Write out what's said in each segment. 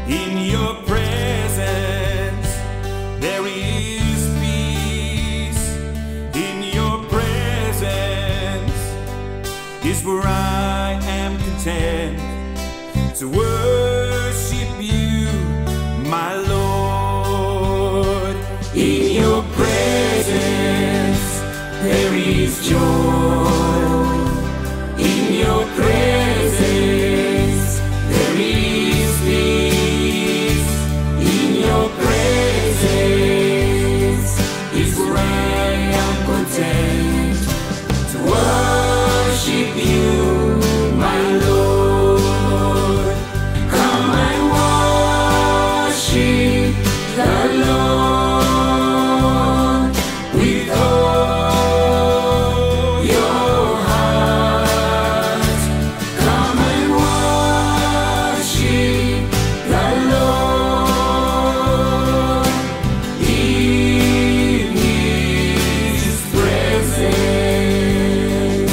In your presence there is peace. In your presence is where I am content to worship you, my Lord. In your presence there is joy. In your presence there is peace. In your presence is where I am content to worship you, my Lord. Come and worship the Lord with all your heart. Come and worship the Lord in His presence.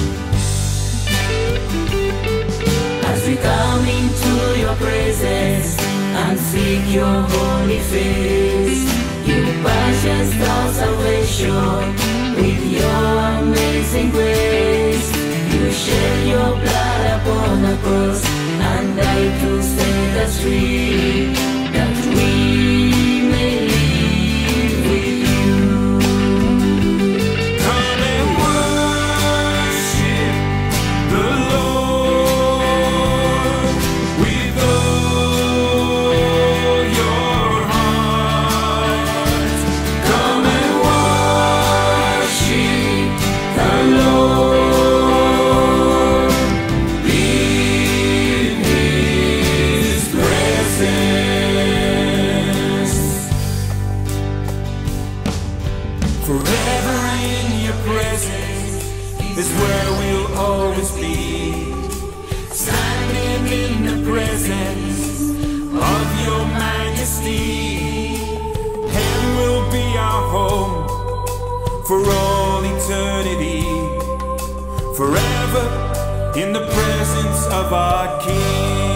As we come into your presence and seek your holy face, you purchased our salvation with your amazing grace. You shed your blood upon the cross and died to set us free, that we may live with you. Come and worship the Lord with all your heart. Come and worship the Lord in His presence. Forever in your presence is where we'll always be. Standing in the presence of your majesty. Heaven will be our home for all eternity. Forever in the presence of our King.